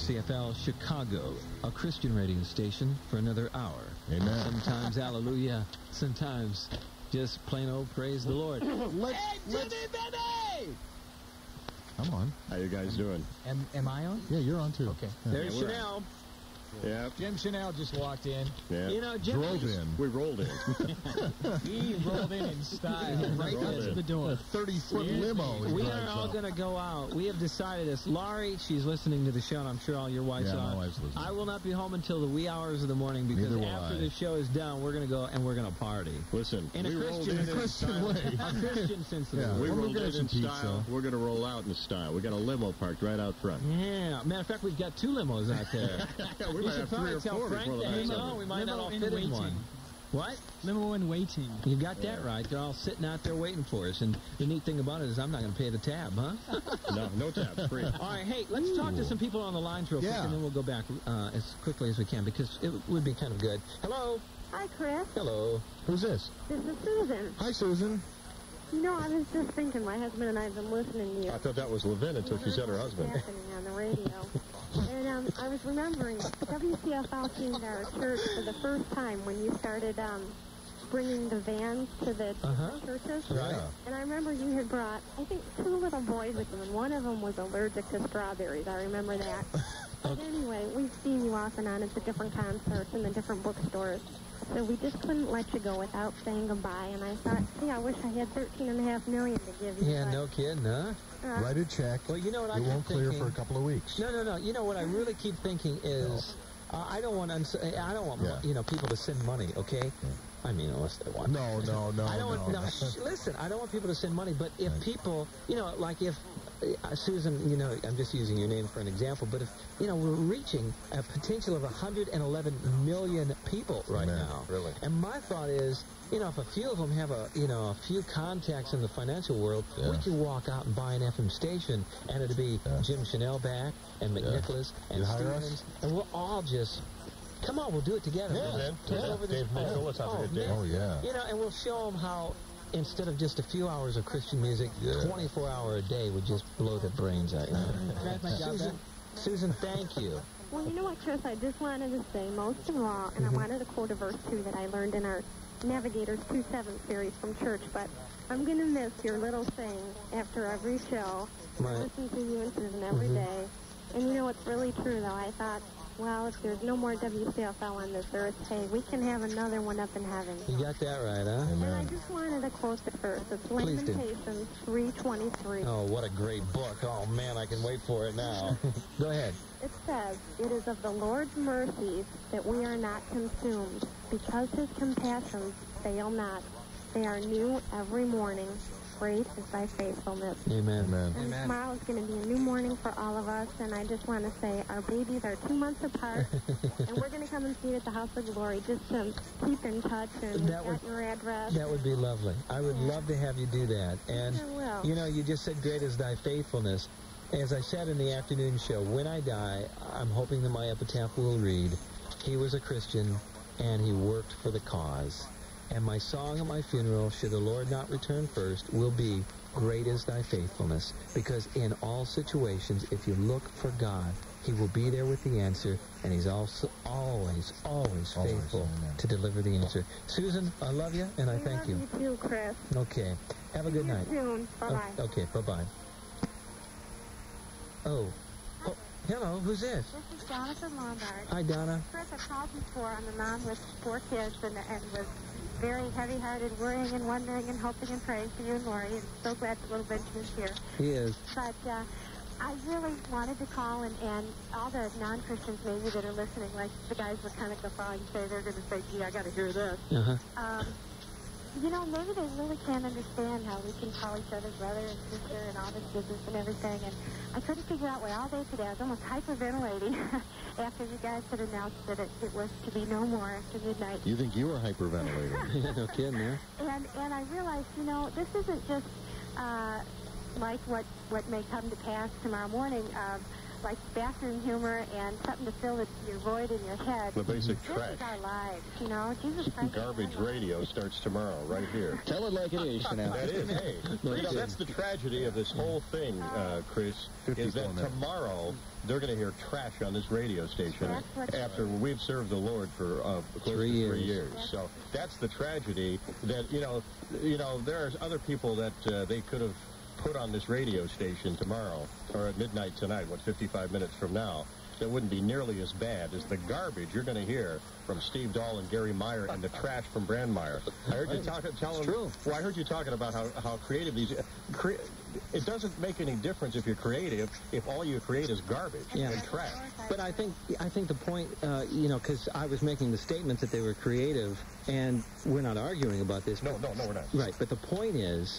WCFL Chicago, a Christian radio station for another hour. Amen. Sometimes hallelujah, sometimes just plain old praise the Lord. Hey, Jimmy, baby! Come on. How you guys doing? Am I on? Yeah, you're on too. Okay. Yeah. There's Chanel. Yeah. Jim Chanel just walked in. Yeah. You know, Jim Drove in. We rolled in. He rolled in style right Rolled up to in. the door. A 30-foot limo. he We drives are all up. going to go out. We have decided this. Laurie, she's listening to the show, and I'm sure all your wives Yeah, are. my wife's listening. I will not be home until the wee hours of the morning because Neither will after I. the show is done, we're going to go and we're going to party. Listen, In a we rolled Christian- in In a Christian style. way. A Christian sense of the Yeah. word. We Well, we'll rolled get in some in pizza. style. We're going to roll out in style. We got a limo parked right out front. Yeah. Matter of fact, we've got 2 limos out there. Yeah, we You might should have 3 probably or tell 4 Frank before the that. night's No, over. we might not all Limo in fit in waiting. one. What? Limo in waiting. You got that right. They're all sitting out there waiting for us. And the neat thing about it is I'm not going to pay the tab, huh? No tabs, free. All right, hey, let's talk to some people on the lines real quick, Yeah. and then we'll go back as quickly as we can because it would be kind of good. Hello. Hi, Chris. Hello. Who's this? This is Susan. Hi, Susan. You know, I was just thinking, my husband and I have been listening to you. I thought that was Levin until she said her husband. What's happening on the radio. And I was remembering, WCFL came to our church for the first time when you started bringing the vans to the churches. Right. And I remember you had brought, I think, 2 little boys with you, and one of them was allergic to strawberries. I remember that. But anyway, we've seen you off and on at the different concerts and the different bookstores. So we just couldn't let you go without saying goodbye. And I thought, gee, I wish I had $13.5 million to give you. Yeah, but, no kidding, huh? Write a check. Well, you know what I It keep won't clear thinking? for a couple of weeks. No. You know what I really keep thinking is I don't want Yeah. people to send money, okay? I mean, unless they want. No. I don't want, listen, I don't want people to send money, but if people, like if, Susan, I'm just using your name for an example, but if, we're reaching a potential of 111 million people right Man, now. really. And my thought is, if a few of them have a few contacts in the financial world, we Yeah. can walk out and buy an FM station, and it'll be Jim Chanel back, and McNicholas, and You hire us? Stevens, and we'll all just, come on, we'll do it together. Yeah, man. Take Yeah. over this- Dave McNicholas, I forget Dave. man. Oh, yeah. And we'll show them how, instead of just a few hours of Christian music, Yeah. 24 hour a day would just blow their brains out. Susan, thank you. Well, you know what, Chris, I just wanted to say, most of all, and I wanted to quote a verse, too, that I learned in our Navigators 2-7 series from church, but I'm going to miss your little thing after every show. Right. I listen to you and Susan every day. And you know, it's really true, though. I thought, well, if there's no more WCFL on this earth, hey, we can have another one up in heaven. You got that right, huh? And I just wanted to quote the verse. It's Please do. Lamentations 3:23. Oh, what a great book. Oh, man, I can wait for it now. Go ahead. It says, "It is of the Lord's mercies that we are not consumed, because his compassions fail not. They are new every morning. Great is thy faithfulness." Amen. Amen. And tomorrow is going to be a new morning for all of us, and I just want to say our babies are 2 months apart, and we're going to come and see you at the House of Glory just to keep in touch, and we've That would- got your address. That would be lovely. I would love to have you do that. And, I will. you just said, great is thy faithfulness. As I said in the afternoon show, when I die, I'm hoping that my epitaph will read, he was a Christian and he worked for the cause. And my song at my funeral, should the Lord not return first, will be, great is thy faithfulness. Because in all situations, if you look for God, he will be there with the answer, and he's also always faithful amen. to deliver the answer. Susan, I love you, and I We thank love you. you too, Chris. Okay. Have a good See you night. soon. Bye-bye. Okay, bye-bye. Oh, hello, who's this? This is Jonathan Lombard. Hi, Donna. Chris, I've called before. I'm a mom with 4 kids and was very heavy-hearted, worrying and wondering and hoping and praying for you and Lori, and so glad that little Benjamin's here. He is. But I really wanted to call, and all the non-Christians maybe that are listening, like the guys would kind of guffaw and say, they're going to say, gee, I got to hear this. Uh-huh. Maybe they really can't understand how we can call each other brother and sister and all this business and everything. And I couldn't figure out why all day today I was almost hyperventilating after you guys had announced that it was to be no more after midnight. You think you were hyperventilating? No kidding, huh? And I realized, this isn't just like what may come to pass tomorrow morning. like bathroom humor and something to fill your void in your head. The basic trash. This is our lives, you know. Jesus Christ. Garbage radio starts tomorrow, right here. Tell it like it is, Chanel. That is, hey. That's the tragedy of this whole thing, Chris, is that tomorrow they're going to hear trash on this radio station after we've served the Lord for close to 3 years. So that's the tragedy that, you know, there are other people that they could have put on this radio station tomorrow or at midnight tonight, 55 minutes from now, that wouldn't be nearly as bad as the garbage you're going to hear from Steve Dahl and Gary Meyer and the trash from Brandmeier. I heard you I heard you talking about how creative these... It doesn't make any difference if you're creative if all you create is garbage and trash. But I think the point, because I was making the statement that they were creative, and we're not arguing about this. No, we're not. Right, but the point is,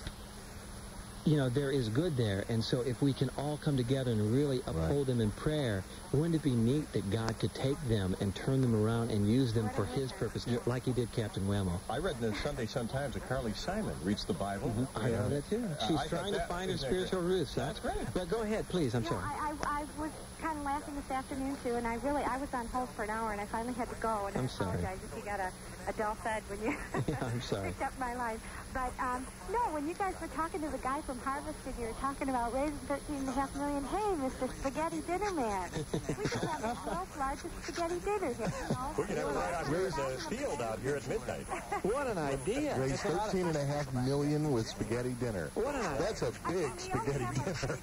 there is good there, and so if we can all come together and really uphold them in prayer, wouldn't it be neat that God could take them and turn them around and use them for His purpose, like He did Captain Whammo? I read in the Sunday Sun-Times that Carly Simon reads the Bible. I know that, too. She's trying to find her spiritual roots. That's great. But go ahead, please. I'm sorry. I was kind of laughing this afternoon, too, and I was on hold for an hour, and I finally had to go, and I apologize if you got a dull thud when you I'm sorry. picked up my line. But, no, when you guys were talking to the guy from Harvested, you were talking about raising $13.5 million. Hey, Mr. Spaghetti Dinner Man. We could have the world's largest spaghetti dinner here, We could have it right out here in the field out here at midnight. What an idea. Raise $13.5 million with spaghetti dinner. What an idea. That's a big spaghetti dinner.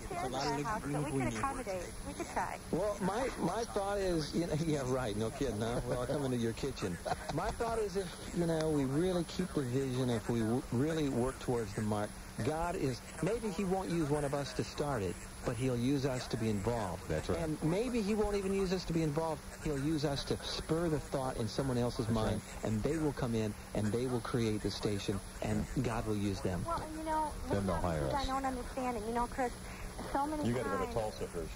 We could accommodate. We could try. Well, my thought is, yeah, right, no kidding, huh? Well, I'll come into your kitchen. My thought is if, we really keep the vision, if we really work towards the mark, God is, maybe He won't use one of us to start it, but He'll use us to be involved. That's right. And maybe He won't even use us to be involved. He'll use us to spur the thought in someone else's mind, and they will come in, and they will create the station, and God will use them. Well, Then they'll hire us. I don't understand it. Chris, so many times... You got to go to Tulsa first.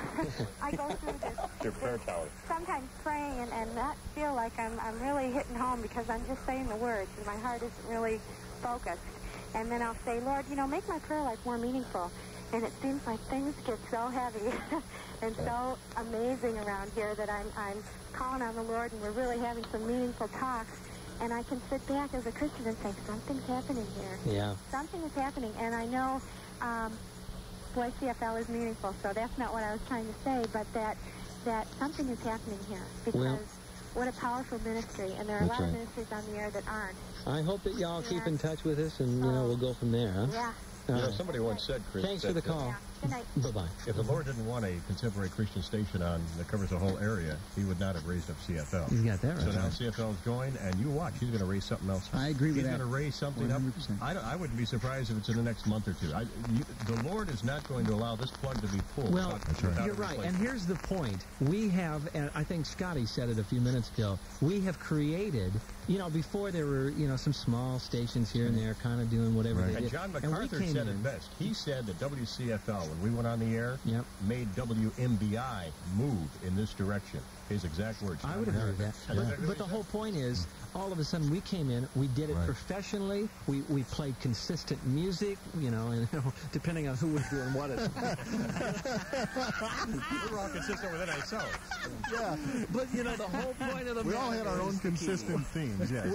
I go through this... Your prayer tower. Sometimes praying and not feel like I'm really hitting home because I'm just saying the words, and my heart isn't really focused. And then I'll say, Lord, make my prayer life more meaningful. And it seems like things get so heavy and so amazing around here that I'm calling on the Lord, and we're really having some meaningful talks. And I can sit back as a Christian and say, something's happening here. Yeah. Something is happening. And I know WCFL is meaningful, so that's not what I was trying to say, but that something is happening here. Because what a powerful ministry. And there are a lot of ministries on the air that aren't. I hope that y'all keep in touch with us, and, we'll go from there, huh? Yeah. Somebody once said, Chris... Thanks for the call. Good night. Bye-bye. If the Lord didn't want a contemporary Christian station on that covers the whole area, He would not have raised up CFL. You got that right. So now CFL is going, and you watch, He's going to raise something else. I agree with that. He's going to raise something 100%. up. I wouldn't be surprised if it's in the next month or two. The Lord is not going to allow this plug to be full. Well, you're right. And here's the point. We have, and I think Scotty said it a few minutes ago, we have created, before there were, some small stations here and there kind of doing whatever they did. And John MacArthur said it best. He said that WCFL, when we went on the air, made WMBI move in this direction. His exact words. I would agree with that. But the whole point is, all of a sudden we came in, we did it professionally, we played consistent music, and depending on who was doing what. We're all consistent within ourselves. Yeah. But, the whole point of the We all had our own consistent themes, yes.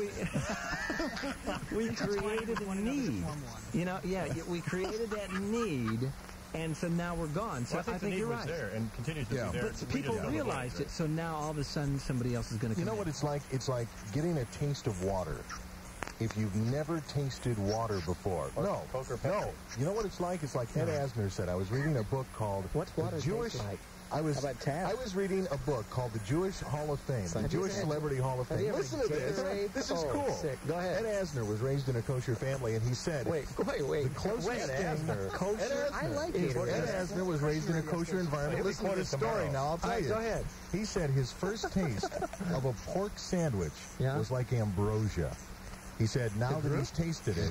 We created a need. We created that need. And so now we're gone. So I think you're right. There and continues to be there. But people realized it, so now all of a sudden somebody else is going to come. You know what it's like? It's like getting a taste of water. If you've never tasted water before. No. You know what it's like? It's like Ed Asner said. I was reading a book called What's water Jewish... like? I was reading a book called The Jewish Hall of Fame, the Jewish Celebrity Hall of Fame. Listen to this. This is cool. Sick. Go ahead. Ed Asner was raised in a kosher family, and he said... Wait. The closest thing... Kosher? I like it. Ed Asner was raised in a kosher environment. Listen to this story. Now, I'll tell you. Go ahead. He said his first taste of a pork sandwich was like ambrosia. He said now that he's tasted it,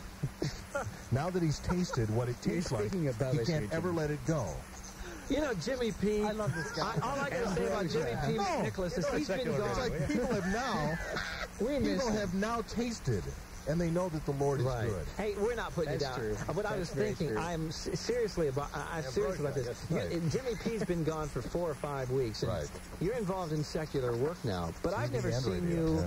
what it tastes like, he can't ever let it go. Jimmy P. I love this guy. All I got to say about Jimmy P. Nicholas is he's been gone. It's like people have now tasted and they know that the Lord is good. Hey, we're not putting you down. What I was thinking, I'm seriously about this. Jimmy P's been gone for 4 or 5 weeks, and you're involved in secular work now. But I've never seen you.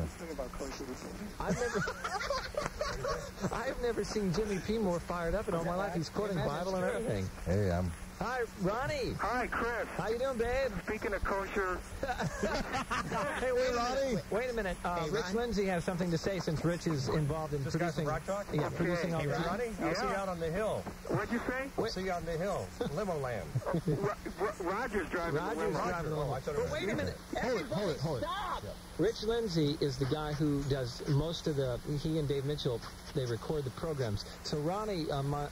I've never seen Jimmy P more fired up in all my life. He's quoting Bible and everything. Hey, Hi, Ronnie. Hi, Chris. How you doing, babe? Speaking of kosher. Hey, wait, Ronnie. Wait a minute. Rich Lindsay has something to say since Rich is involved in producing. Rock Talk? Yeah, producing all the the. Ronnie, I'll see you out on the hill. What'd you say? I'll see you out on the hill. Limo land. Roger's driving the limo. But wait a minute. Everybody, hold it. Stop. Rich Lindsay is the guy who does most of the. He and Dave Mitchell, they record the programs. So Ronnie,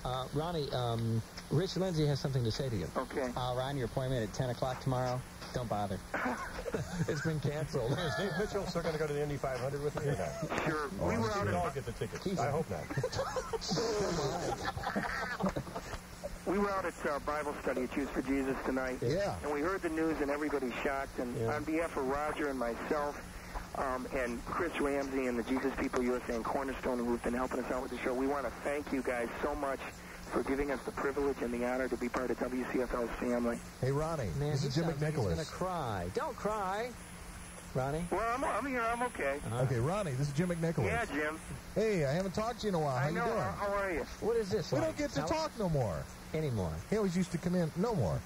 Rich Lindsay has something to say to you. Okay. Ron, your appointment at 10 o'clock tomorrow. Don't bother. It's been canceled. Is Dave Mitchell still going to go to the Indy 500 with me or not? Sure. We were out I'll get the tickets. I hope not. We were out at Bible study at Choose for Jesus tonight. Yeah. And we heard the news, and everybody's shocked. And on behalf of Roger and myself, and Chris Ramsey and the Jesus People USA and Cornerstone, who've been helping us out with the show, we want to thank you guys so much for giving us the privilege and the honor to be part of WCFL's family. Hey, Ronnie, this is Jim McNicholas. He's going to cry. Don't cry, Ronnie. Well, I'm here. I'm okay. Okay, Ronnie, this is Jim McNicholas. Yeah, Jim. Hey, I haven't talked to you in a while. How I know. you doing? How are you? What is this? We don't get to talk no more. Anymore. He always used to come in. No more.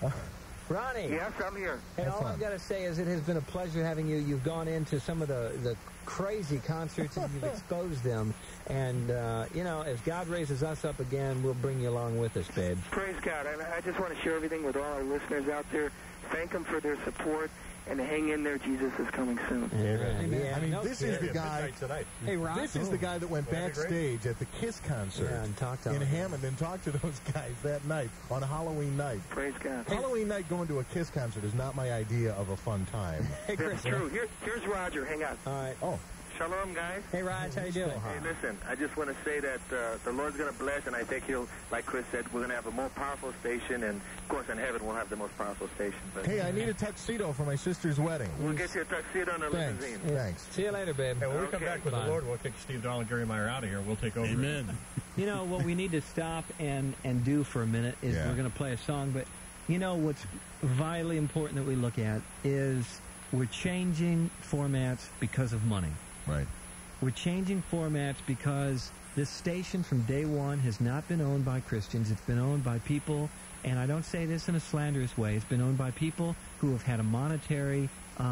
Ronnie. Yes, I'm here. And all I've got to say is it has been a pleasure having you. You've gone into some of the crazy concerts and you've exposed them. And, as God raises us up again, we'll bring you along with us, babe. Praise God. I just want to share everything with all our listeners out there. Thank them for their support. And hang in there, Jesus is coming soon. Amen. Yeah, I mean, this is the guy. Hey, Ron. This is the guy that went backstage at the Kiss concert in Hammond and talked to those guys that night on Halloween night. Praise God. Halloween night going to a Kiss concert is not my idea of a fun time. Hey, Chris. That's true. Here's Roger. Hang on. All right. Oh. Shalom, guys. Hey, Raj, how you doing? Hey, listen, I just want to say that the Lord's going to bless, and I think he'll, like Chris said, we're going to have a more powerful station, and, of course, in heaven we'll have the most powerful station. But hey, I need a tuxedo for my sister's wedding. We'll get you a tuxedo and a limousine. Thanks. See you later, babe. And when we come back with the Lord, we'll kick Steve Dahl and Gary Meyer out of here. We'll take over. Amen. What we need to stop and do for a minute is we're going to play a song, but what's vitally important that we look at is we're changing formats because of money. Right. We're changing formats because this station from day one has not been owned by Christians. It's been owned by people, and I don't say this in a slanderous way, it's been owned by people who have had a monetary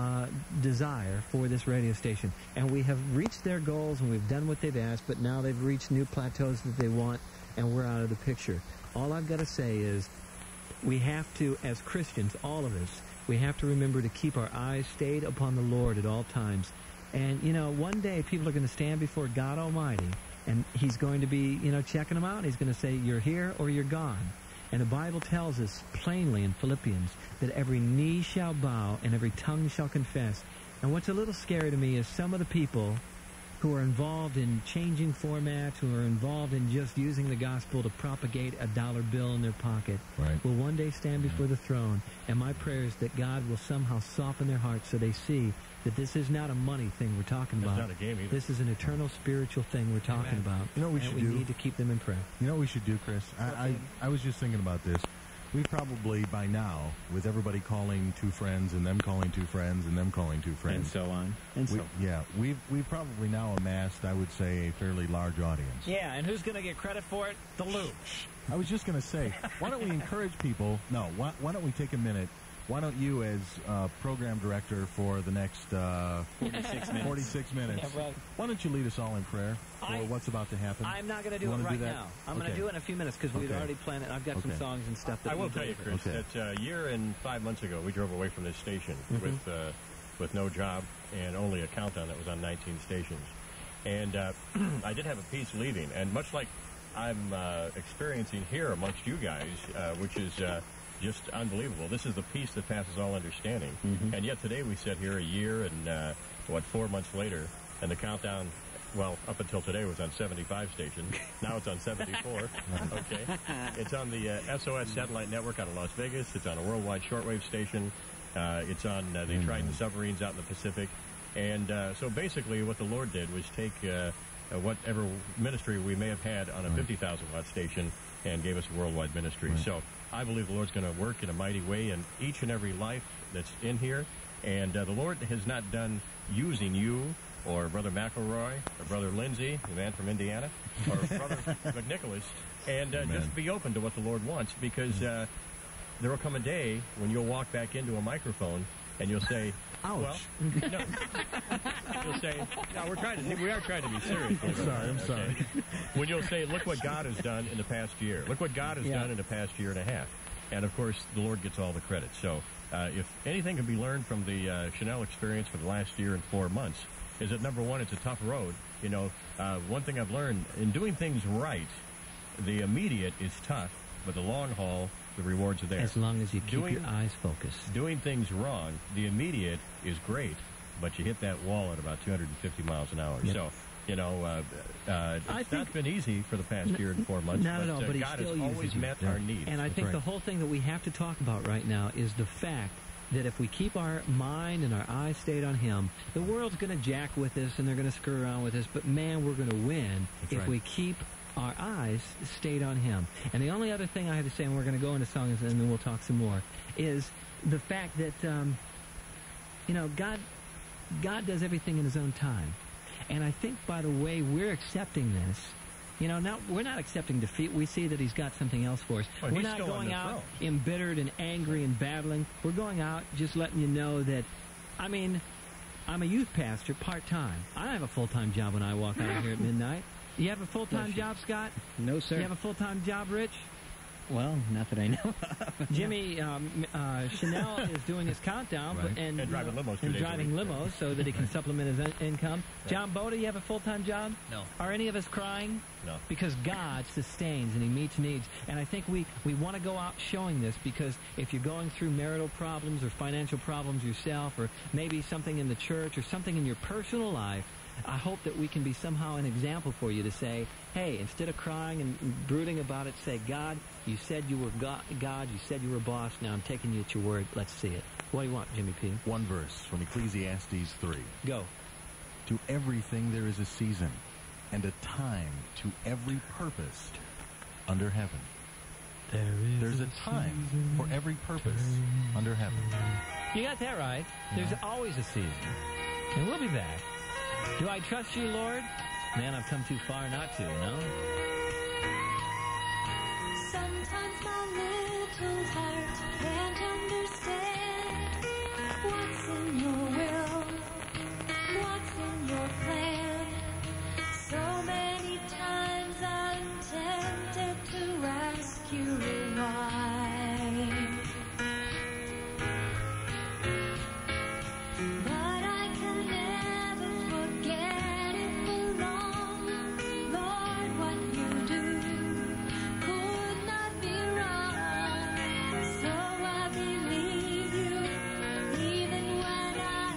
desire for this radio station. And we have reached their goals, and we've done what they've asked, but now they've reached new plateaus that they want, and we're out of the picture. All I've got to say is we have to, as Christians, all of us, we have to remember to keep our eyes stayed upon the Lord at all times. And, one day people are going to stand before God Almighty, and he's going to be, checking them out. He's going to say, you're here or you're gone. And the Bible tells us plainly in Philippians that every knee shall bow and every tongue shall confess. And what's a little scary to me is some of the people who are involved in changing formats, who are involved in just using the gospel to propagate a dollar bill in their pocket, will one day stand before the throne. And my prayer is that God will somehow soften their hearts so they see that this is not a money thing we're talking about. It's not a game either. This is an eternal spiritual thing we're talking about. You know what we should do? We need to keep them in prayer. You know what we should do, Chris? I was just thinking about this. We probably, by now, with everybody calling two friends and them calling two friends and them calling two friends. And so on. Yeah, we've probably now amassed, I would say, a fairly large audience. Yeah, and who's going to get credit for it? The Loop. I was just going to say, why don't we encourage people? No, why don't we take a minute? Why don't you, as program director for the next 46 minutes, why don't you lead us all in prayer for what's about to happen? I'm not going to do it right now. I'm going to do it in a few minutes because we've already planned it. I've got some songs and stuff that I will tell you, Chris, that a year and 5 months ago, we drove away from this station with no job and only a countdown that was on 19 stations. And I did have a piece leaving, and much like I'm experiencing here amongst you guys, which is just unbelievable. This is the peace that passes all understanding. And yet today we sit here a year and, 4 months later, and the countdown, well, up until today was on 75 stations. Now it's on 74. Okay. It's on the SOS satellite network out of Las Vegas. It's on a worldwide shortwave station. It's on the Trident submarines out in the Pacific. And so basically what the Lord did was take whatever ministry we may have had on a 50,000-watt station and gave us a worldwide ministry. Right. So I believe the Lord's going to work in a mighty way in each and every life that's in here. And the Lord has not done using you or Brother McElroy or Brother Lindsay, the man from Indiana, or Brother McNicholas. And just be open to what the Lord wants, because there will come a day when you'll walk back into a microphone and you'll say, ouch. Well, no. You'll say, no, we are trying to be serious. I'm sorry. When you'll say, look what God has done in the past year. Look what God has done in the past year and a half. And, of course, the Lord gets all the credit. So if anything can be learned from the Chanel experience for the last year and 4 months, is that, number one, it's a tough road. You know, one thing I've learned, in doing things right, the immediate is tough, but the long haul, the rewards are there. As long as you keep your eyes focused. Doing things wrong, the immediate is great, but you hit that wall at about 250 miles an hour. Yep. So, you know, it's not been easy for the past year and 4 months, not at all, but God has always met our needs. And I think the whole thing that we have to talk about right now is the fact that if we keep our mind and our eyes stayed on Him, the world's going to jack with us and they're going to screw around with us, but man, we're going to win if we keep our eyes stayed on Him. And the only other thing I have to say, and we're going to go into songs and then we'll talk some more, is the fact that, you know, God does everything in His own time. And I think by the way we're accepting this, you know, now we're not accepting defeat. We see that He's got something else for us. Well, we're not going out embittered and angry and battling. We're going out just letting you know that, I mean, I'm a youth pastor part-time. I don't have a full-time job when I walk out of here at midnight. You have a full-time job, Scott? No, sir. You have a full-time job, Rich? Well, not that I know of. Jimmy, Chanel is doing his countdown and driving limos 2 days a week. limos so that he can supplement his income. John Boda, you have a full-time job? No. Are any of us crying? No. Because God sustains and He meets needs. And I think we want to go out showing this, because if you're going through marital problems or financial problems yourself, or maybe something in the church or something in your personal life, I hope that we can be somehow an example for you to say, hey, instead of crying and brooding about it, say, God, you said you were God, you said you were boss, now I'm taking you at your word, let's see it. What do you want, Jimmy P? One verse from Ecclesiastes 3. Go. To everything there is a season, and a time to every purpose under heaven. There's a time for every purpose under heaven. You got that right. There's always a season. And we'll be back. Do I trust you, Lord? Man, I've come too far not to, you know? Sometimes my little heart can't understand what's in your will, what's in your plan. So many times I'm tempted to ask you why. But I can never forget it for long. Lord, what you do could not be wrong. So I believe you, even when I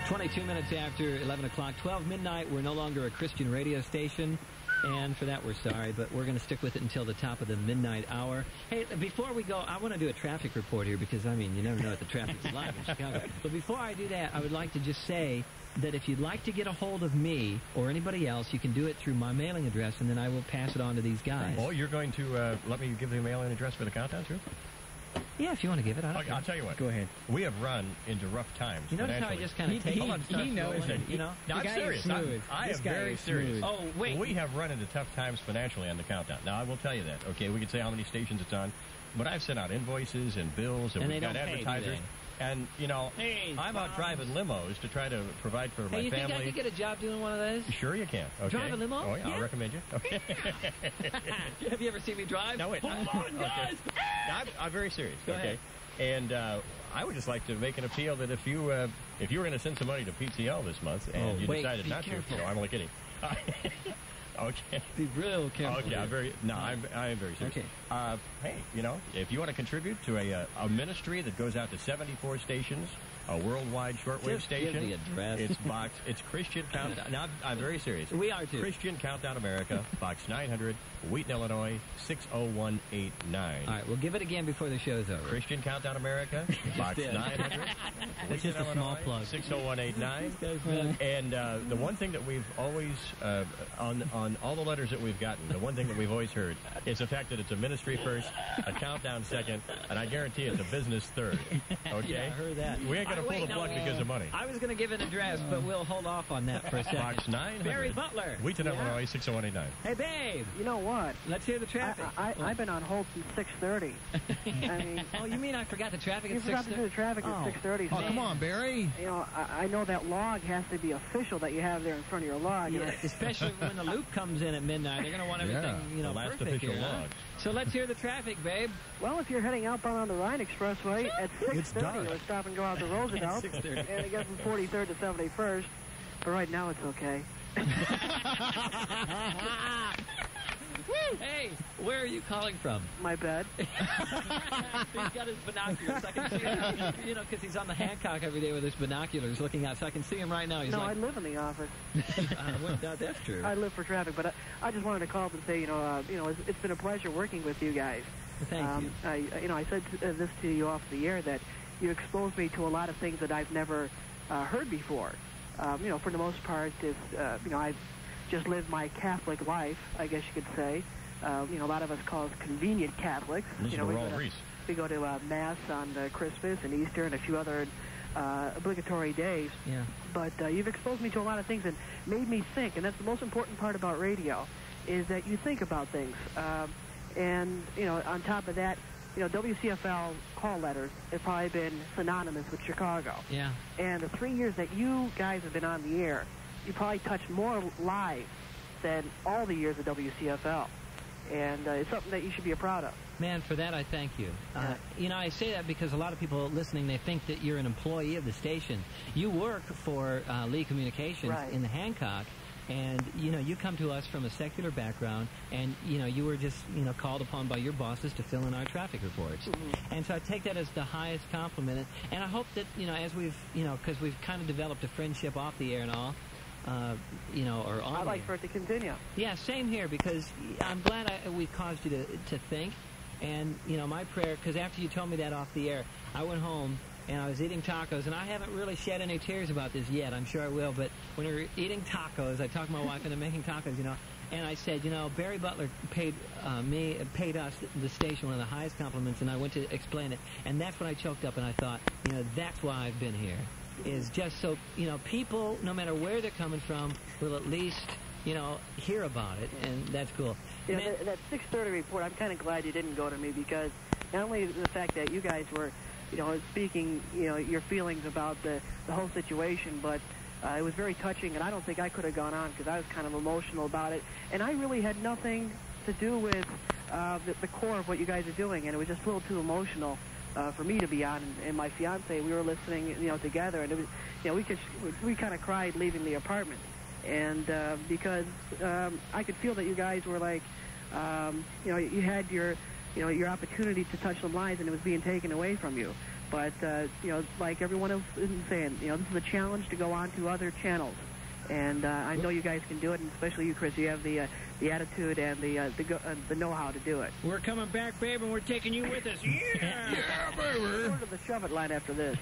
22 minutes after 11 o'clock, 12 midnight. We're no longer a Christian radio station, and for that we're sorry, but we're going to stick with it until the top of the midnight hour. Hey, before we go, I want to do a traffic report here because, I mean, you never know what the traffic's like in Chicago. But before I do that, I would like to just say that if you'd like to get a hold of me or anybody else, you can do it through my mailing address, and then I will pass it on to these guys. Oh, you're going to let me give the mailing address for the countdown, too? Yeah, if you want to give it. Okay, I'll tell you what. Go ahead. We have run into rough times. You notice how I just kind of take it? He knows it. You know? No, I'm serious. I am very serious. Oh, wait. We have run into tough times financially on the countdown. Now, I will tell you that. Okay, we could say how many stations it's on, but I've sent out invoices and bills, and we've got advertisers. And, you know, I'm out driving limos to try to provide for my family. You think I could get a job doing one of those? Sure you can. Okay. Drive a limo? Oh, yeah, I'll recommend you. Okay. Have you ever seen me drive? No, wait. Hold on, guys. I'm very serious. Go okay. ahead. And I would just like to make an appeal that if you were going to send some money to PTL this month and you decided not to, no, I'm only kidding. Okay. Be real careful. Okay, I am very serious. Okay. Hey, you know, if you want to contribute to a ministry that goes out to 74 stations, a worldwide shortwave station. Give the address. It's Christian Countdown. Now, I'm very serious. We are too. Christian Countdown America, Box 900, Wheaton, Illinois, 60189. All right, we'll give it again before the show's over. Christian Countdown America, Box 900. That's just a small plug. 60189. And the one thing that we've always, on all the letters that we've gotten, the one thing that we've always heard is the fact that it's a ministry first, a countdown second, and I guarantee it's a business third. Okay? Yeah, I heard that. We ain't going to pull the plug because of money. I was going to give an address, but we'll hold off on that for a second. Box 900. Barry Butler. Wheaton, Illinois, 60189. Hey, babe. You know what? Let's hear the traffic. I've been on hold since 6:30. I mean, oh, you mean I forgot the traffic at 6:30? You forgot to do the traffic at 6:30. Oh, come on, Barry. You know, I know that log has to be official that you have there in front of your log. Yeah, especially when the loop comes in at midnight. They're going to want everything, you know, the last perfect official here, log. So let's hear the traffic, babe. Well, if you're heading outbound on the Rhine Expressway at 6:30, you'll stop and go out to Roosevelt, and it gets from 43rd to 71st. But right now, it's okay. Hey, where are you calling from? My bed. He's got his binoculars. I can see him, you know, because he's on the Hancock every day with his binoculars looking out. So I can see him right now. He's I live in the office. That's true. I live for traffic, but I just wanted to call up and say, it's been a pleasure working with you guys. Thank you. I said this to you off the air that you exposed me to a lot of things that I've never heard before. For the most part, I've just lived my Catholic life, I guess you could say. A lot of us call us convenient Catholics. We go to Mass on Christmas and Easter and a few other obligatory days. Yeah. But you've exposed me to a lot of things and made me think, and that's the most important part about radio, is that you think about things. On top of that, WCFL call letters have probably been synonymous with Chicago. Yeah. And the 3 years that you guys have been on the air, you probably touched more lives than all the years of WCFL. And it's something that you should be proud of. Man, for that I thank you. I say that because a lot of people listening, they think that you're an employee of the station. You work for Lee Communications in the Hancock, and, you come to us from a secular background, and, you were just, called upon by your bosses to fill in our traffic reports. Mm-hmm. And so I take that as the highest compliment. And I hope that, as we've, because we've kind of developed a friendship off the air and all, or on I'd like for it to continue. Yeah, same here, because I'm glad we caused you to think. And, my prayer, because after you told me that off the air, I went home and I was eating tacos, and I haven't really shed any tears about this yet. I'm sure I will, but when we were eating tacos, I talked to my wife into making tacos, and I said, Barry Butler paid us, the station, one of the highest compliments, and I went to explain it, and that's when I choked up, and I thought, that's why I've been here, is just so, people, no matter where they're coming from, will at least, hear about it, and that's cool. That 6:30 report, I'm kind of glad you didn't go to me, because not only the fact that you guys were, speaking, your feelings about the whole situation, but it was very touching, and I don't think I could have gone on because I was kind of emotional about it, and I really had nothing to do with the core of what you guys are doing, and it was just a little too emotional for me to be on, and my fiance, we were listening, together, and it was, we kind of cried leaving the apartment, and because I could feel that you guys were like, you had your opportunity to touch some lives, and it was being taken away from you. But, like everyone else is saying, this is a challenge to go on to other channels. And I know you guys can do it, and especially you, Chris. You have the attitude and the know-how to do it. We're coming back, babe, and we're taking you with us. Yeah! Yeah, baby! Go to the shove-it line after this.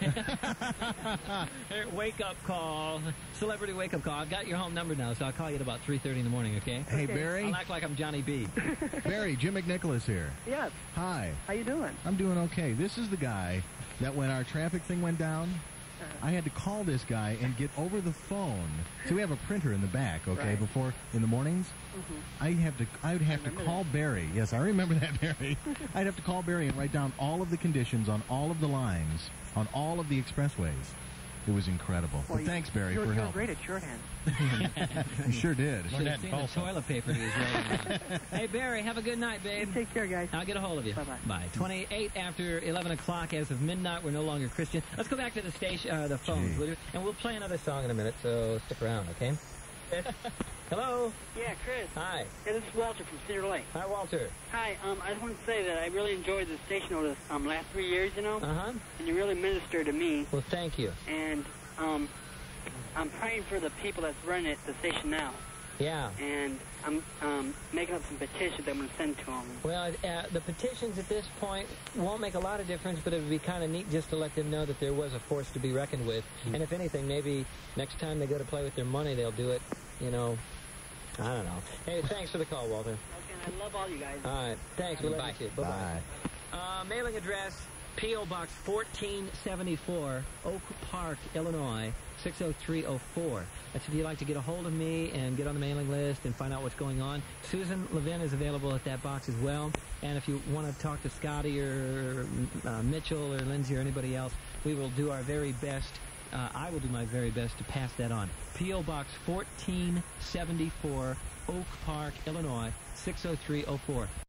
Wake-up call. Celebrity wake-up call. I've got your home number now, so I'll call you at about 3:30 in the morning, okay? Hey, Barry. I'll act like I'm Johnny B. Barry, Jim McNicholas here. Yes. Hi. How you doing? I'm doing okay. This is the guy that when our traffic thing went down, I had to call this guy and get over the phone. So we have a printer in the back, okay, Right. before, in the mornings. I would have to call Barry. Yes, I remember that, Barry. I'd have to call Barry and write down all of the conditions on all of the lines, on all of the expressways. It was incredible. Well, But thanks, Barry, you're for help. great at shorthand. You sure did. Should have seen the toilet paper he was writing on. Hey, Barry, have a good night, babe. Take care, guys. I'll get a hold of you. Bye-bye. Bye. 28 after 11 o'clock as of midnight. We're no longer Christian. Let's go back to the station, the phones, will you? And we'll play another song in a minute, so stick around, okay? Hello? Yeah, Chris. Hi. Yeah, this is Walter from Cedar Lake. Hi, Walter. Hi, I just want to say that I really enjoyed the station over the last 3 years, Uh-huh. and you really ministered to me. Well, thank you. And I'm praying for the people that's running the station now. Yeah. And I'm making up some petitions I'm going to send to them. Well, the petitions at this point won't make a lot of difference, but it would be kind of neat just to let them know that there was a force to be reckoned with. And if anything, maybe next time they go to play with their money, they'll do it, I don't know. Hey, thanks for the call, Walter. Okay, and I love all you guys. All right. Thanks. We'll let you see. Bye-bye. Mailing address, P.O. Box 1474, Oak Park, Illinois, 60304. That's if you'd like to get a hold of me and get on the mailing list and find out what's going on. Susan Levin is available at that box as well. And if you want to talk to Scotty or Mitchell or Lindsay or anybody else, we will do our very best. I will do my very best to pass that on. P.O. Box 1474, Oak Park, Illinois, 60304.